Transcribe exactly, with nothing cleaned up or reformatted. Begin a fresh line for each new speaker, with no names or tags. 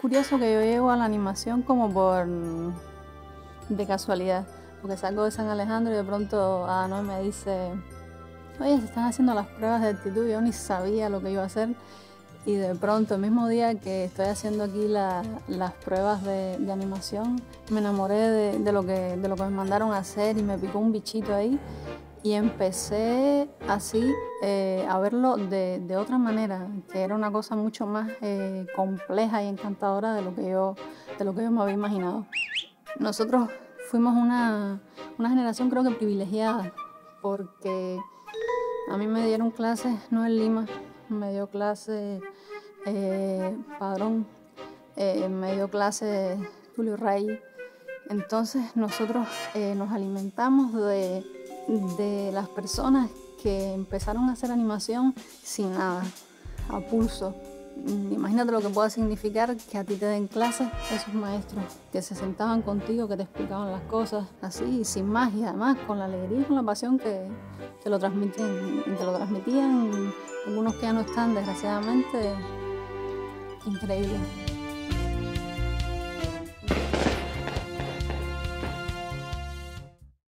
curioso que yo llego a la animación como por de casualidad, porque salgo de San Alejandro y de pronto Adanoe me dice, oye, se están haciendo las pruebas de actitud. Yo ni sabía lo que iba a hacer y de pronto el mismo día que estoy haciendo aquí la, las pruebas de, de animación, me enamoré de, de, lo que, de lo que me mandaron a hacer y me picó un bichito ahí y empecé así eh, a verlo de, de otra manera, que era una cosa mucho más eh, compleja y encantadora de lo que yo, de lo que yo me había imaginado. Nosotros fuimos una, una generación creo que privilegiada, porque a mí me dieron clases no en Lima, me dio clases eh, Padrón, eh, me dio clases Tulio Ray. Entonces nosotros eh, nos alimentamos de, de las personas que empezaron a hacer animación sin nada, a pulso. Imagínate lo que pueda significar que a ti te den clases esos maestros que se sentaban contigo, que te explicaban las cosas así, sin más, y además con la alegría y con la pasión que, que, lo, transmiten, que lo transmitían algunos que ya no están, desgraciadamente. Increíble.